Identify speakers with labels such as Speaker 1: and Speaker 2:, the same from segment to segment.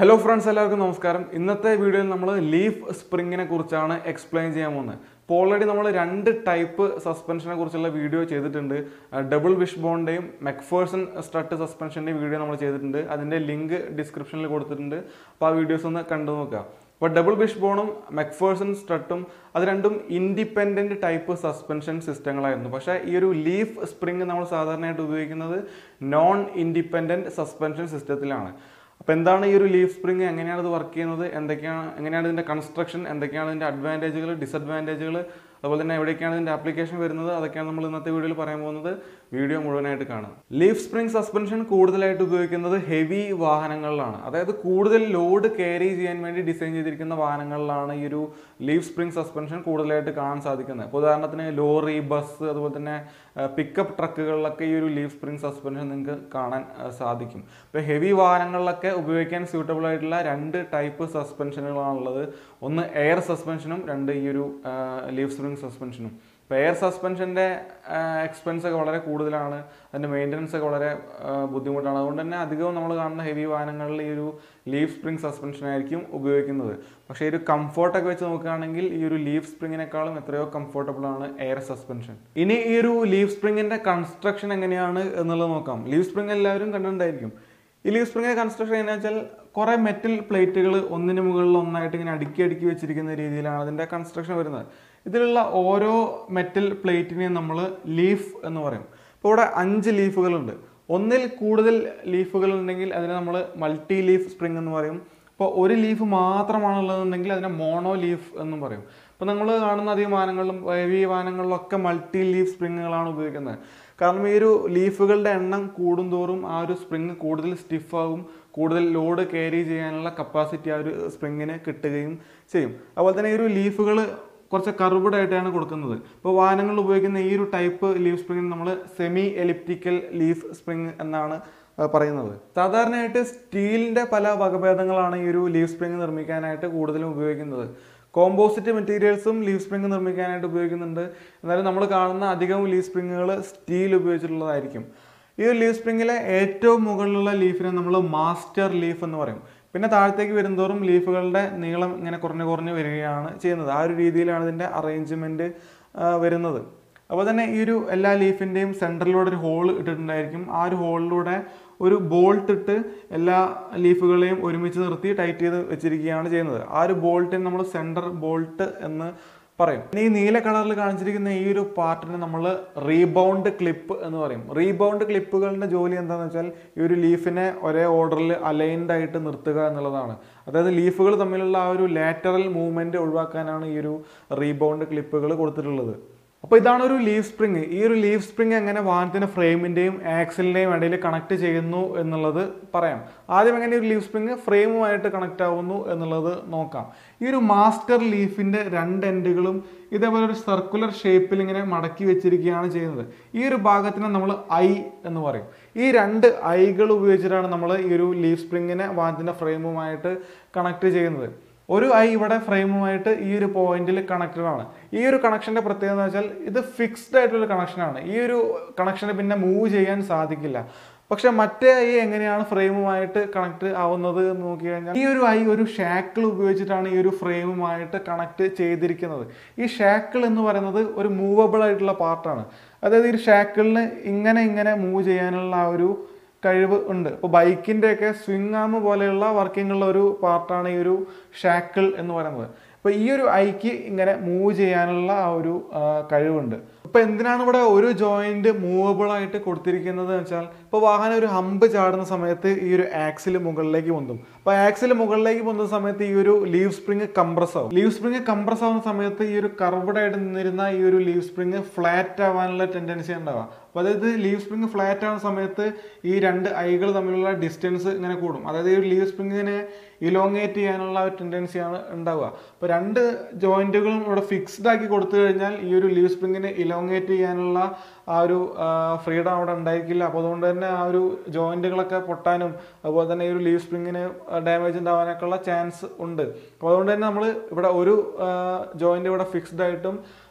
Speaker 1: Hello friends, എല്ലാവർക്കും നമസ്കാരം. ഇന്നത്തെ വീഡിയോയിൽ നമ്മൾ ലീഫ് സ്പ്രിങ്ങിനെ കുറിച്ചാണ് എക്സ്പ്ലെയിൻ ചെയ്യാൻ പോകുന്നത്. അപ്പോൾ ഓൾറെഡി നമ്മൾ രണ്ട് ടൈപ്പ് സസ്പെൻഷനെ കുറിച്ചുള്ള വീഡിയോ ചെയ്തിട്ടുണ്ട്. ഡബിൾ വിഷ് ബോണിൻ്റെയും മെക്ഫേഴ്സൺ സ്ട്രട്ട് സസ്പെൻഷൻ്റെയും വീഡിയോ നമ്മൾ ചെയ്തിട്ടുണ്ട്. അതിൻ്റെ ലിങ്ക് ഡിസ്ക്രിപ്ഷനിൽ കൊടുത്തിട്ടുണ്ട്. അപ്പോൾ ആ വീഡിയോസ് ഒന്ന് കണ്ടു നോക്കുക. അപ്പോൾ ഡബിൾ വിഷ് ബോണും മെക്ഫേഴ്സൺ സ്ട്രട്ടും അത് രണ്ടും ഇൻഡിപെൻഡൻറ്റ് ടൈപ്പ് സസ്പെൻഷൻ സിസ്റ്റങ്ങളായിരുന്നു. പക്ഷേ ഈ ഒരു ലീഫ് സ്പ്രിങ് നമ്മൾ സാധാരണയായിട്ട് ഉപയോഗിക്കുന്നത് നോൺ ഇൻഡിപെൻഡൻറ്റ് സസ്പെൻഷൻ സിസ്റ്റത്തിലാണ്. അപ്പോൾ എന്താണ് ഈ ഒരു ലീഫ് സ്പ്രിങ്, എങ്ങനെയാണ് ഇത് വർക്ക് ചെയ്യുന്നത്, എങ്ങനെയാണ് ഇതിൻ്റെ കൺസ്ട്രക്ഷൻ, എന്തൊക്കെയാണ് ഇതിൻ്റെ അഡ്വാൻറ്റേജുകൾ, ഡിസഡ്വാൻറ്റേജുകൾ, അതുപോലെ തന്നെ എവിടേക്കാണ് ഇതിൻ്റെ ആപ്ലിക്കേഷൻ വരുന്നത്, അതൊക്കെയാണ് നമ്മൾ ഇന്നത്തെ വീഡിയോയിൽ പറയാൻ പോകുന്നത്. വീഡിയോ മുഴുവനായിട്ട് കാണാം. ലീഫ് സ്പ്രിങ് സസ്പെൻഷൻ കൂടുതലായിട്ട് ഉപയോഗിക്കുന്നത് ഹെവി വാഹനങ്ങളിലാണ്. അതായത് കൂടുതൽ ലോഡ് ക്യാരി ചെയ്യാൻ വേണ്ടി ഡിസൈൻ ചെയ്തിരിക്കുന്ന വാഹനങ്ങളിലാണ് ഈ ഒരു ലീഫ് സ്പ്രിങ് സസ്പെൻഷൻ കൂടുതലായിട്ട് കാണാൻ സാധിക്കുന്നത്. ഇപ്പോൾ ഉദാഹരണത്തിന് ലോറി, ബസ്, അതുപോലെ തന്നെ പിക്കപ്പ് ട്രക്കുകളിലൊക്കെ ഈ ഒരു ലീഫ് സ്പ്രിങ് സസ്പെൻഷൻ നിങ്ങൾക്ക് കാണാൻ സാധിക്കും. ഇപ്പോൾ ഹെവി വാഹനങ്ങളിലൊക്കെ ഉപയോഗിക്കാൻ സ്യൂട്ടബിൾ ആയിട്ടുള്ള രണ്ട് ടൈപ്പ് സസ്പെൻഷനുകളാണുള്ളത്. ഒന്ന് എയർ സസ്പെൻഷനും, രണ്ട് ഈ ഒരു ലീഫ് സ്പ്രിങ് സസ്പെൻഷനും. ഇപ്പോൾ എയർ സസ്പെൻഷൻ്റെ എക്സ്പെൻസ് ഒക്കെ വളരെ കൂടുതലാണ്, അതിൻ്റെ മെയിൻ്റനൻസ് ഒക്കെ വളരെ ബുദ്ധിമുട്ടാണ്. അതുകൊണ്ട് തന്നെ അധികവും നമ്മൾ കാണുന്ന ഹെവി വാഹനങ്ങളിൽ ഈ ഒരു ലീഫ് സ്പ്രിങ് സസ്പെൻഷൻ ആയിരിക്കും ഉപയോഗിക്കുന്നത്. പക്ഷേ ഈ ഒരു കംഫോർട്ടൊക്കെ വെച്ച് നോക്കുകയാണെങ്കിൽ ഈ ഒരു ലീഫ് സ്പ്രിങ്ങിനേക്കാളും എത്രയോ കംഫോർട്ടബിൾ ആണ് എയർ സസ്പെൻഷൻ. ഇനി ഈ ഒരു ലീഫ് സ്പ്രിങ്ങിൻ്റെ കൺസ്ട്രക്ഷൻ എങ്ങനെയാണ് എന്നുള്ളത് നോക്കാം. ലീഫ് സ്പ്രിങ് എല്ലാവരും കണ്ടിട്ടുണ്ടായിരിക്കും. ഈ ലീഫ് സ്പ്രിങ്ങിൻ്റെ കൺസ്ട്രക്ഷൻ എങ്ങനെയാണെന്ന് വെച്ചാൽ കുറേ മെറ്റൽ പ്ലേറ്റുകൾ ഒന്നിന് മുകളിൽ ഒന്നായിട്ട് ഇങ്ങനെ അടുക്കി വെച്ചിരിക്കുന്ന രീതിയിലാണ് അതിൻ്റെ കൺസ്ട്രക്ഷൻ വരുന്നത്. ഇതിലുള്ള ഓരോ മെറ്റൽ പ്ലേറ്റിനെയും നമ്മൾ ലീഫ് എന്ന് പറയും. ഇപ്പോൾ ഇവിടെ 5 ലീഫുകളുണ്ട്. ഒന്നിൽ കൂടുതൽ ലീഫുകൾ ഉണ്ടെങ്കിൽ അതിനെ നമ്മൾ മൾട്ടി ലീഫ് സ്പ്രിങ് എന്ന് പറയും. ഇപ്പോൾ ഒരു ലീഫ് മാത്രമാണുള്ളതെന്നുണ്ടെങ്കിൽ അതിനെ മോണോ ലീഫ് എന്നും പറയും. ഇപ്പോൾ നമ്മൾ കാണുന്ന അധികം വാഹനങ്ങളിലും ഹെവി വാഹനങ്ങളിലൊക്കെ മൾട്ടി ലീഫ് സ്പ്രിങ്ങുകളാണ് ഉപയോഗിക്കുന്നത്. കാരണം ഈ ഒരു ലീഫുകളുടെ എണ്ണം കൂടുന്തോറും ആ ഒരു സ്പ്രിങ് കൂടുതൽ സ്റ്റിഫാകും, കൂടുതൽ ലോഡ് ക്യാരി ചെയ്യാനുള്ള കപ്പാസിറ്റി ആ ഒരു സ്പ്രിങ്ങിന് കിട്ടുകയും ചെയ്യും. അതുപോലെ തന്നെ ഈ ഒരു ലീഫുകൾ കുറച്ച് കർവ്ഡ് ആയിട്ടാണ് കൊടുക്കുന്നത്. ഇപ്പോൾ വാഹനങ്ങളിൽ ഉപയോഗിക്കുന്ന ഈ ഒരു ടൈപ്പ് ലീഫ് സ്പ്രിങ്ങിന് നമ്മൾ സെമി എലിപ്റ്റിക്കൽ ലീഫ് സ്പ്രിങ് എന്നാണ് പറയുന്നത്. സാധാരണയായിട്ട് സ്റ്റീലിൻ്റെ പല വകഭേദങ്ങളാണ് ഈ ഒരു ലീഫ് സ്പ്രിങ് നിർമ്മിക്കാനായിട്ട് കൂടുതലും ഉപയോഗിക്കുന്നത്. കോമ്പോസിറ്റ് മെറ്റീരിയൽസും ലീഫ് സ്പ്രിങ് നിർമ്മിക്കാനായിട്ട് ഉപയോഗിക്കുന്നുണ്ട്. എന്നാലും നമ്മൾ കാണുന്ന അധികവും ലീഫ് സ്പ്രിങ്ങുകൾ സ്റ്റീൽ ഉപയോഗിച്ചിട്ടുള്ളതായിരിക്കും. ഈ ഒരു ലീഫ് സ്പ്രിങ്ങിലെ ഏറ്റവും മുകളിലുള്ള ലീഫിനെ നമ്മൾ മാസ്റ്റർ ലീഫ് എന്ന് പറയും. പിന്നെ താഴത്തേക്ക് വരുന്തോറും ലീഫുകളുടെ നീളം ഇങ്ങനെ കുറഞ്ഞു വരികയാണ് ചെയ്യുന്നത്. ആ ഒരു രീതിയിലാണ് ഇതിൻ്റെ അറേഞ്ച്മെൻറ്റ് വരുന്നത്. അപ്പോൾ തന്നെ ഈ ഒരു എല്ലാ ലീഫിൻ്റെയും സെൻറ്ററിലൂടെ ഒരു ഹോൾ ഇട്ടിട്ടുണ്ടായിരിക്കും. ആ ഒരു ഹോളിലൂടെ ഒരു ബോൾട്ട് ഇട്ട് എല്ലാ ലീഫുകളെയും ഒരുമിച്ച് നിർത്തി ടൈറ്റ് ചെയ്ത് വെച്ചിരിക്കുകയാണ് ചെയ്യുന്നത്. ആ ഒരു ബോൾട്ടിന് നമ്മൾ സെൻറ്റർ ബോൾട്ട് എന്ന് പറയും. ഈ നീല കളറിൽ കാണിച്ചിരിക്കുന്ന ഈ ഒരു പാർട്ടിനെ നമ്മൾ റീബൗണ്ട് ക്ലിപ്പ് എന്ന് പറയും. റീബൗണ്ട് ക്ലിപ്പുകളുടെ ജോലി എന്താണെന്ന് വെച്ചാൽ ഈ ഒരു ലീഫിനെ ഒരേ ഓർഡറിൽ അലൈൻഡ് ആയിട്ട് നിർത്തുക എന്നുള്ളതാണ്. അതായത് ലീഫുകൾ തമ്മിലുള്ള ആ ഒരു ലാറ്ററൽ മൂവ്മെൻറ്റ് ഒഴിവാക്കാനാണ് ഈ ഒരു റീബൗണ്ട് ക്ലിപ്പുകൾ കൊടുത്തിട്ടുള്ളത്. അപ്പോൾ ഇതാണ് ഒരു ലീഫ് സ്പ്രിങ്. ഈ ഒരു ലീഫ് സ്പ്രിങ് എങ്ങനെ വാഹനത്തിൻ്റെ ഫ്രെയിമിൻ്റെയും ആക്സിലിൻ്റെയും ഇടയിൽ കണക്ട് ചെയ്യുന്നു എന്നുള്ളത് പറയാം. ആദ്യം എങ്ങനെ ഒരു ലീഫ് സ്പ്രിങ് ഫ്രെയിമുമായിട്ട് കണക്ട് ആവുന്നു എന്നുള്ളത് നോക്കാം. ഈ ഒരു മാസ്റ്റർ ലീഫിൻ്റെ 2 എൻഡുകളും ഇതേപോലെ ഒരു സർക്കുലർ ഷേപ്പിൽ ഇങ്ങനെ മടക്കി വെച്ചിരിക്കുകയാണ് ചെയ്യുന്നത്. ഈ ഒരു ഭാഗത്തിനെ നമ്മൾ ഐ എന്ന് പറയും. ഈ 2 ഐകൾ ഉപയോഗിച്ചിട്ടാണ് നമ്മൾ ഈ ഒരു ലീഫ് സ്പ്രിങ്ങിനെ വാഹനത്തിൻ്റെ ഫ്രെയിമുമായിട്ട് കണക്ട് ചെയ്യുന്നത്. ഒരു ഐ ഇവിടെ ഫ്രെയിമുമായിട്ട് ഈ ഒരു പോയിന്റിൽ കണക്റ്റഡ് ആണ്. ഈ ഒരു കണക്ഷൻ്റെ പ്രത്യേകത എന്ന് വെച്ചാൽ ഇത് ഫിക്സ്ഡ് ആയിട്ടുള്ള കണക്ഷനാണ്. ഈ ഒരു കണക്ഷന് പിന്നെ മൂവ് ചെയ്യാൻ സാധിക്കില്ല. പക്ഷെ മറ്റേ ഐ എങ്ങനെയാണ് ഫ്രെയിമുമായിട്ട് കണക്ട് ആവുന്നത് എന്ന് നോക്കി കഴിഞ്ഞാൽ ഈ ഒരു ഐ ഒരു ഷാക്കിൾ ഉപയോഗിച്ചിട്ടാണ് ഈ ഒരു ഫ്രെയിമുമായിട്ട് കണക്ട് ചെയ്തിരിക്കുന്നത്. ഈ ഷാക്കിൾ എന്ന് പറയുന്നത് ഒരു മൂവബിൾ ആയിട്ടുള്ള പാർട്ടാണ്. അതായത് ഈ ഷാക്കിളിന് ഇങ്ങനെ മൂവ് ചെയ്യാനുള്ള ആ ഒരു കഴിവ് ഉണ്ട്. ഇപ്പോൾ ബൈക്കിൻ്റെയൊക്കെ സ്വിംഗ് ആം പോലെയുള്ള വർക്കിംഗ് ഉള്ള ഒരു പാർട്ടാണ് ഈ ഒരു ഷാക്കിൾ എന്ന് പറയുന്നത്. അപ്പോൾ ഈ ഒരു ഐക്ക് ഇങ്ങനെ മൂവ് ചെയ്യാനുള്ള ആ ഒരു കഴിവുണ്ട്. ഇപ്പോൾ എന്തിനാണ് ഇവിടെ ഒരു ജോയിൻറ്റ് മൂവബിളായിട്ട് കൊടുത്തിരിക്കുന്നത് എന്ന് വെച്ചാൽ ഇപ്പോൾ വാഹനം ഒരു ഹമ്പ് ചാടുന്ന സമയത്ത് ഈ ഒരു ആക്സിൽ മുകളിലേക്ക് പൊന്തും. അപ്പോൾ ആക്സിൽ മുകളിലേക്ക് പൊന്തുന്ന സമയത്ത് ഈ ഒരു ലീഫ് സ്പ്രിങ് കംപ്രസ് ആവും. ലീഫ് സ്പ്രിങ് കംപ്രസ് ആവുന്ന സമയത്ത് ഈ ഒരു കർവ്ഡ് ആയിട്ട് നിന്നിരുന്ന ഈ ഒരു ലീഫ് സ്പ്രിങ് ഫ്ലാറ്റ് ആവാനുള്ള ടെൻഡൻസി ഉണ്ടാവുക. അപ്പോൾ അതായത് ലീഫ് സ്പ്രിങ് ഫ്ലാറ്റ് ആവുന്ന സമയത്ത് ഈ 2 ഐകൾ തമ്മിലുള്ള ഡിസ്റ്റൻസ് ഇങ്ങനെ കൂടും. അതായത് ഈ ഒരു ലീഫ് സ്പ്രിങ്ങിനെ ഇലോങ്ങേറ്റ് ചെയ്യാനുള്ള ഒരു ടെൻഡൻസിയാണ് ഉണ്ടാവുക. അപ്പോൾ 2 ജോയിൻറ്റുകളും ഇവിടെ ഫിക്സ്ഡ് ആക്കി കൊടുത്തു കഴിഞ്ഞാൽ ഈ ഒരു ലീഫ് സ്പ്രിങ്ങിനെ ഇലോങ്ങേറ്റ് ചെയ്യാനുള്ള ആ ഒരു ഫ്രീഡം അവിടെ ഉണ്ടായിരിക്കില്ല. അപ്പോൾ അതുകൊണ്ട് തന്നെ ആ ഒരു ജോയിൻറ്റുകളൊക്കെ പൊട്ടാനും അതുപോലെ തന്നെ ഈ ഒരു ലീഫ് സ്പ്രിങ്ങിന് ഡാമേജ് ഉണ്ടാവാനൊക്കെയുള്ള ചാൻസ് ഉണ്ട്. അപ്പോൾ അതുകൊണ്ട് തന്നെ നമ്മൾ ഇവിടെ ഒരു ജോയിൻറ്റ് ഇവിടെ ഫിക്സ്ഡ് ആയിട്ടും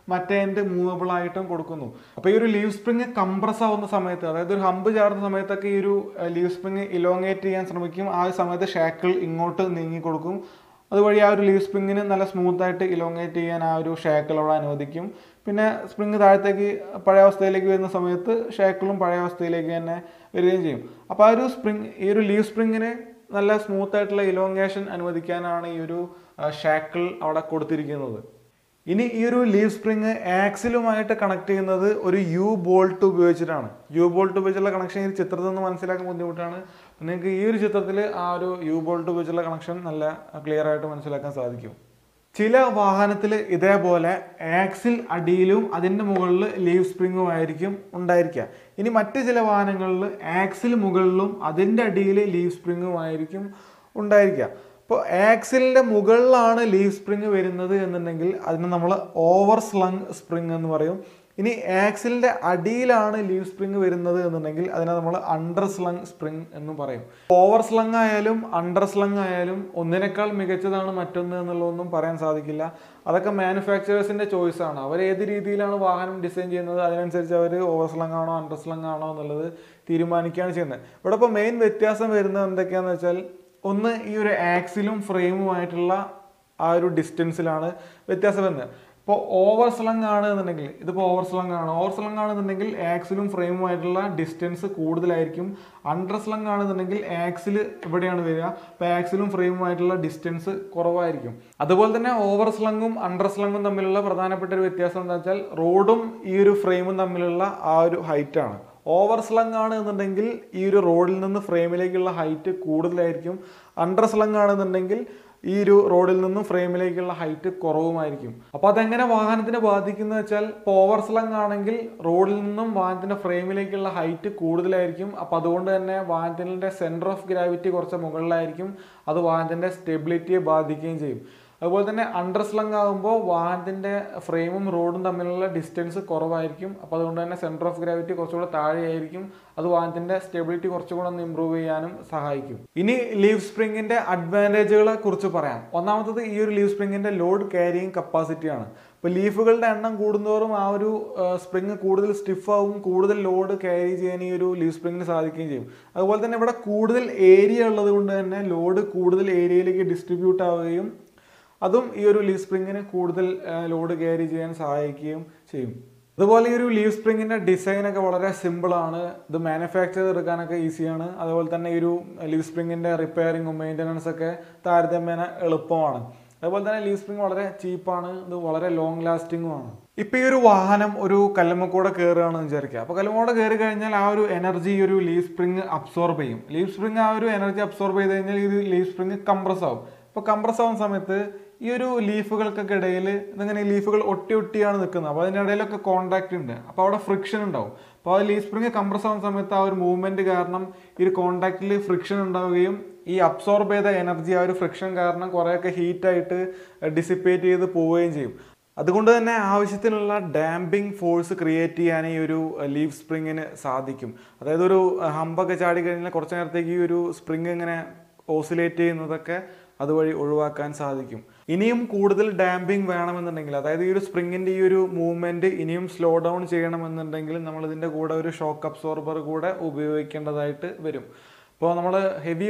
Speaker 1: മറ്റേ എൻഡ് മൂവബിൾ ആയിട്ടും കൊടുക്കുന്നു. അപ്പോൾ ഈ ഒരു ലീവ് സ്പ്രിങ് കംപ്രസ് ആവുന്ന സമയത്ത്, അതായത് ഒരു ഹമ്പ് ചാടുന്ന സമയത്തൊക്കെ ഈ ഒരു ലീവ് സ്പ്രിങ് ഇലോങ്ങേറ്റ് ചെയ്യാൻ ശ്രമിക്കും. ആ സമയത്ത് ഷാക്കിൾ ഇങ്ങോട്ട് നീങ്ങി കൊടുക്കും. അതുവഴി ആ ഒരു ലീവ് സ്പ്രിങ്ങിന് നല്ല സ്മൂത്തായിട്ട് ഇലോങ്ങേറ്റ് ചെയ്യാൻ ആ ഒരു ഷാക്കിൾ അവിടെ അനുവദിക്കും. പിന്നെ സ്പ്രിങ് താഴത്തേക്ക് പഴയ അവസ്ഥയിലേക്ക് വരുന്ന സമയത്ത് ഷാക്കിളും പഴയ അവസ്ഥയിലേക്ക് തന്നെ വരികയും ചെയ്യും. അപ്പോൾ ആ ഒരു ഈ ഒരു ലീവ് സ്പ്രിങ്ങിന് നല്ല സ്മൂത്തായിട്ടുള്ള ഇലോങ്ങേഷൻ അനുവദിക്കാനാണ് ഈ ഒരു ഷാക്കിൾ അവിടെ കൊടുത്തിരിക്കുന്നത്. ഇനി ഈ ഒരു ലീവ് സ്പ്രിങ് ആക്സിലുമായിട്ട് കണക്ട് ചെയ്യുന്നത് ഒരു യു ബോൾട്ട് ഉപയോഗിച്ചിട്ടാണ്. യു ബോൾട്ട് ഉപയോഗിച്ചുള്ള കണക്ഷൻ ഈ ചിത്രത്തിൽ നിന്ന് മനസ്സിലാക്കാൻ ബുദ്ധിമുട്ടാണ്. നിങ്ങൾക്ക് ഈ ഒരു ചിത്രത്തിൽ ആ ഒരു യു ബോൾട്ട് ഉപയോഗിച്ചുള്ള കണക്ഷൻ നല്ല ക്ലിയർ ആയിട്ട് മനസ്സിലാക്കാൻ സാധിക്കും. ചില വാഹനത്തിൽ ഇതേപോലെ ആക്സിൽ അടിയിലും അതിൻ്റെ മുകളിൽ ലീവ് സ്പ്രിങ്ങും ആയിരിക്കും ഉണ്ടായിരിക്കുക. ഇനി മറ്റ് ചില വാഹനങ്ങളിൽ ആക്സിൽ മുകളിലും അതിൻ്റെ അടിയിൽ ലീവ് സ്പ്രിങ്ങും ആയിരിക്കും ഉണ്ടായിരിക്കുക. അപ്പോൾ ആക്സിലിൻ്റെ മുകളിലാണ് ലീവ് സ്പ്രിങ് വരുന്നത് എന്നുണ്ടെങ്കിൽ അതിന് നമ്മൾ ഓവർ സ്ലങ് സ്പ്രിങ് എന്ന് പറയും. ഇനി ആക്സിലിൻ്റെ അടിയിലാണ് ലീവ് സ്പ്രിങ് വരുന്നത് എന്നുണ്ടെങ്കിൽ അതിനെ നമ്മൾ അണ്ടർ സ്ലങ് സ്പ്രിങ് എന്ന് പറയും. ഓവർ സ്ലങ് ആയാലും അണ്ടർ സ്ലങ് ആയാലും ഒന്നിനേക്കാൾ മികച്ചതാണ് മറ്റൊന്ന് എന്നുള്ളതൊന്നും പറയാൻ സാധിക്കില്ല. അതൊക്കെ മാനുഫാക്ചറേഴ്സിൻ്റെ ചോയ്സാണ്. അവർ ഏത് രീതിയിലാണ് വാഹനം ഡിസൈൻ ചെയ്യുന്നത് അതിനനുസരിച്ച് അവർ ഓവർ സ്ലങ് ആണോ അണ്ടർ സ്ലങ് ആണോ എന്നുള്ളത് തീരുമാനിക്കുകയാണ് ചെയ്യുന്നത്. ഇവിടെ ഇപ്പോൾ മെയിൻ വ്യത്യാസം വരുന്നത് എന്തൊക്കെയാണെന്ന് വെച്ചാൽ, ഒന്ന് ഈ ഒരു ആക്സിലും ഫ്രെയിമുമായിട്ടുള്ള ആ ഒരു ഡിസ്റ്റൻസിലാണ് വ്യത്യാസം വരുന്നത്. ഇപ്പോൾ ഓവർ സ്ലങ് ആണ് എന്നുണ്ടെങ്കിൽ, ഇതിപ്പോൾ ഓവർ സ്ലങ് ആണെന്നുണ്ടെങ്കിൽ ആക്സിലും ഫ്രെയിമുമായിട്ടുള്ള ഡിസ്റ്റൻസ് കൂടുതലായിരിക്കും. അണ്ടർ സ്ലങ് ആണെന്നുണ്ടെങ്കിൽ ആക്സിൽ ഇവിടെയാണ് വരിക. അപ്പോൾ ആക്സിലും ഫ്രെയിമുമായിട്ടുള്ള ഡിസ്റ്റൻസ് കുറവായിരിക്കും. അതുപോലെ തന്നെ ഓവർ സ്ലങ്ങും അണ്ടർ സ്ലങ്ങും തമ്മിലുള്ള പ്രധാനപ്പെട്ട ഒരു വ്യത്യാസം എന്താ വെച്ചാൽ, റോഡും ഈ ഒരു ഫ്രെയിമും തമ്മിലുള്ള ആ ഒരു ഹൈറ്റാണ്. ഓവർ സ്ലങ് ആണ് എന്നുണ്ടെങ്കിൽ ഈ ഒരു റോഡിൽ നിന്ന് ഫ്രെയിമിലേക്കുള്ള ഹൈറ്റ് കൂടുതലായിരിക്കും. അണ്ടർ സ്ലങ് ആണെന്നുണ്ടെങ്കിൽ ഈ ഒരു റോഡിൽ നിന്നും ഫ്രെയിമിലേക്കുള്ള ഹൈറ്റ് കുറവുമായിരിക്കും. അപ്പോൾ അതെങ്ങനെ വാഹനത്തിനെ ബാധിക്കുന്നത് വെച്ചാൽ, ഇപ്പോൾ ഓവർ സ്ലങ് ആണെങ്കിൽ റോഡിൽ നിന്നും വാഹനത്തിൻ്റെ ഫ്രെയിമിലേക്കുള്ള ഹൈറ്റ് കൂടുതലായിരിക്കും. അപ്പോൾ അതുകൊണ്ട് തന്നെ വാഹനത്തിൻ്റെ സെൻറ്റർ ഓഫ് ഗ്രാവിറ്റി കുറച്ച് മുകളിലായിരിക്കും. അത് വാഹനത്തിൻ്റെ സ്റ്റെബിലിറ്റിയെ ബാധിക്കുകയും ചെയ്യും. അതുപോലെ തന്നെ അണ്ടർ സ്ലങ് ആകുമ്പോൾ വാഹനത്തിൻ്റെ ഫ്രെയിമും റോഡും തമ്മിലുള്ള ഡിസ്റ്റൻസ് കുറവായിരിക്കും. അപ്പോൾ അതുകൊണ്ട് തന്നെ സെൻറ്റർ ഓഫ് ഗ്രാവിറ്റി കുറച്ചുകൂടെ താഴെയായിരിക്കും. അത് വാഹനത്തിൻ്റെ സ്റ്റെബിലിറ്റി കുറച്ചുകൂടെ ഒന്ന് ഇമ്പ്രൂവ് ചെയ്യാനും സഹായിക്കും. ഇനി ലീവ് സ്പ്രിങ്ങിൻ്റെ അഡ്വാൻറ്റേജുകളെ കുറിച്ച് പറയാം. ഒന്നാമത്തത് ഈ ഒരു ലീവ് സ്പ്രിങ്ങിൻ്റെ ലോഡ് ക്യാരിയിങ് കപ്പാസിറ്റിയാണ്. ഇപ്പോൾ ലീഫുകളുടെ എണ്ണം കൂടുന്തോറും ആ ഒരു സ്പ്രിങ് കൂടുതൽ സ്റ്റിഫാവും, കൂടുതൽ ലോഡ് ക്യാരി ചെയ്യാൻ ഈ ഒരു ലീവ് സ്പ്രിങ്ങിന് സാധിക്കുകയും ചെയ്യും. അതുപോലെ തന്നെ ഇവിടെ കൂടുതൽ ഏരിയ ഉള്ളത് കൊണ്ട് തന്നെ ലോഡ് കൂടുതൽ ഏരിയയിലേക്ക് ഡിസ്ട്രിബ്യൂട്ട് ആവുകയും അതും ഈ ഒരു ലീവ് സ്പ്രിങ്ങിന് കൂടുതൽ ലോഡ് ക്യാരി ചെയ്യാൻ സഹായിക്കുകയും ചെയ്യും. അതുപോലെ ഈ ഒരു ലീവ് സ്പ്രിങ്ങിൻ്റെ ഡിസൈനൊക്കെ വളരെ സിമ്പിളാണ്. ഇത് മാനുഫാക്ചർ എടുക്കാനൊക്കെ ഈസിയാണ്. അതുപോലെ തന്നെ ഈ ഒരു ലീവ് സ്പ്രിങ്ങിൻ്റെ റിപ്പയറിങ്ങും മെയിൻ്റനൻസ് ഒക്കെ താരതമ്യേന എളുപ്പമാണ്. അതുപോലെ തന്നെ ലീവ് സ്പ്രിങ് വളരെ ചീപ്പാണ്. ഇത് വളരെ ലോങ് ലാസ്റ്റിങ്ങുമാണ്. ഇപ്പോൾ ഈ ഒരു വാഹനം ഒരു കല്ലുമ്മക്കൂടെ കയറുകയാണെന്ന് വിചാരിക്കുക. അപ്പോൾ കല്ലുമ്മക്കൂടെ കയറി കഴിഞ്ഞാൽ ആ ഒരു എനർജി ഈ ഒരു ലീവ് സ്പ്രിങ് അബ്സോർബ് ചെയ്യും. ലീവ് സ്പ്രിങ് ആ ഒരു എനർജി അബ്സോർബ് ചെയ്ത് കഴിഞ്ഞാൽ ഈ ഒരു ലീവ് സ്പ്രിങ് കംപ്രസ് ആവും. ഇപ്പോൾ കംപ്രസ് ആവുന്ന സമയത്ത് ഈ ഒരു ലീഫുകൾക്കൊക്കെ ഇടയിൽ ഇതിങ്ങനെ ലീഫുകൾ ഒട്ടിയാണ് നിൽക്കുന്നത്. അപ്പോൾ അതിനിടയിലൊക്കെ കോൺടാക്റ്റ് ഉണ്ട്. അപ്പോൾ അവിടെ ഫ്രിക്ഷൻ ഉണ്ടാവും. അപ്പോൾ ആ ലീവ് സ്പ്രിങ് കംപ്രസ് ആവുന്ന സമയത്ത് ആ ഒരു മൂവ്മെൻറ്റ് കാരണം ഈ ഒരു കോൺടാക്റ്റിൽ ഫ്രിക്ഷൻ ഉണ്ടാവുകയും ഈ അബ്സോർബ് ചെയ്ത എനർജി ആ ഒരു ഫ്രിക്ഷൻ കാരണം കുറേയൊക്കെ ഹീറ്റായിട്ട് ഡിസിപ്പേറ്റ് ചെയ്ത് പോവുകയും ചെയ്യും. അതുകൊണ്ട് തന്നെ ആവശ്യത്തിനുള്ള ഡാമ്പിങ് ഫോഴ്സ് ക്രിയേറ്റ് ചെയ്യാൻ ഈ ഒരു ലീവ് സ്പ്രിങ്ങിന് സാധിക്കും. അതായത് ഒരു ഹമ്പൊക്കെ ചാടി കഴിഞ്ഞാൽ കുറച്ച് നേരത്തേക്ക് ഈ ഒരു സ്പ്രിങ് ഇങ്ങനെ ഓസിലേറ്റ് ചെയ്യുന്നതൊക്കെ അതുവഴി ഒഴിവാക്കാൻ സാധിക്കും. ഇനിയും കൂടുതൽ ഡാമ്പിങ് വേണമെന്നുണ്ടെങ്കിൽ, അതായത് ഈ ഒരു സ്പ്രിങ്ങിൻ്റെ ഈ ഒരു മൂവ്മെൻറ്റ് ഇനിയും സ്ലോ ഡൗൺ ചെയ്യണമെന്നുണ്ടെങ്കിൽ നമ്മളിതിൻ്റെ കൂടെ ഒരു ഷോക്ക് അബ്സോർബർ കൂടെ ഉപയോഗിക്കേണ്ടതായിട്ട് വരും. ഇപ്പോൾ നമ്മൾ ഹെവി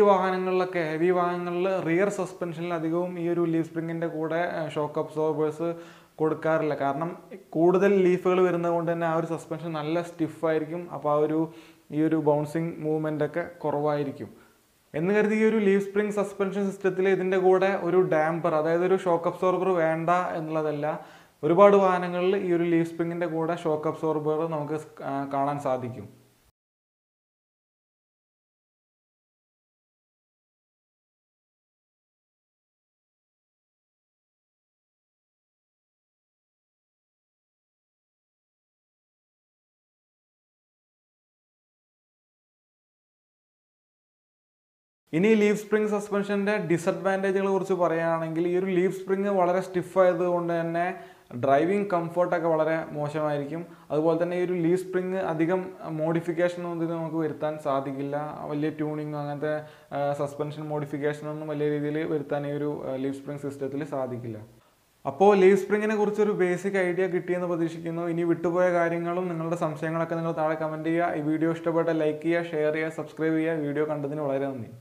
Speaker 1: വാഹനങ്ങളിൽ റിയർ സസ്പെൻഷനിൽ അധികവും ഈ ഒരു ലീവ് സ്പ്രിങ്ങിൻ്റെ കൂടെ ഷോക്ക് അബ്സോർബേഴ്സ് കൊടുക്കാറില്ല. കാരണം കൂടുതൽ ലീഫുകൾ വരുന്നത് കൊണ്ട് തന്നെ ആ ഒരു സസ്പെൻഷൻ നല്ല സ്റ്റിഫായിരിക്കും. അപ്പോൾ ഈ ഒരു ബൗൺസിങ് മൂവ്മെൻ്റ് ഒക്കെ കുറവായിരിക്കും. എന്ന് കരുതി ഈ ഒരു ലീവ് സ്പ്രിങ് സസ്പെൻഷൻ സിസ്റ്റത്തിൽ ഇതിൻ്റെ കൂടെ ഒരു ഡാമ്പർ, അതായത് ഒരു ഷോക്ക് അബ്സോർബർ വേണ്ട എന്നുള്ളതല്ല. ഒരുപാട് വാഹനങ്ങളിൽ ഈ ഒരു ലീവ് സ്പ്രിങ്ങിൻ്റെ കൂടെ ഷോക്ക് അബ്സോർബർ നമുക്ക് കാണാൻ സാധിക്കും. ഇനി ലീവ് സ്പ്രിങ് സസ്പെൻഷൻ്റെ ഡിസഡ്വാൻറ്റേജുകളെ കുറിച്ച് പറയുകയാണെങ്കിൽ, ഈ ഒരു ലീവ് സ്പ്രിങ് വളരെ സ്റ്റിഫായതുകൊണ്ട് തന്നെ ഡ്രൈവിംഗ് കംഫർട്ടൊക്കെ വളരെ മോശമായിരിക്കും. അതുപോലെ തന്നെ ഈ ഒരു ലീവ് സ്പ്രിങ് അധികം മോഡിഫിക്കേഷനൊന്നും ഇതിന് നമുക്ക് വരുത്താൻ സാധിക്കില്ല. വലിയ ട്യൂണിങ് അങ്ങനത്തെ സസ്പെൻഷൻ മോഡിഫിക്കേഷനൊന്നും വലിയ രീതിയിൽ വരുത്താൻ ഈ ഒരു ലീവ് സ്പ്രിങ് സിസ്റ്റത്തിൽ സാധിക്കില്ല. അപ്പോൾ ലീഫ് സ്പ്രിങ്ങിനെ കുറിച്ചൊരു ബേസിക് ഐഡിയ കിട്ടിയെന്ന് പ്രതീക്ഷിക്കുന്നു. ഇനി വിട്ടുപോയ കാര്യങ്ങളും നിങ്ങളുടെ സംശയങ്ങളൊക്കെ നിങ്ങൾ താഴെ കമൻറ്റ് ചെയ്യുക. ഈ വീഡിയോ ഇഷ്ടപ്പെട്ട ലൈക്ക് ചെയ്യുക, ഷെയർ ചെയ്യുക, സബ്സ്ക്രൈബ് ചെയ്യുക. വീഡിയോ കണ്ടതിന് വളരെ നന്ദി.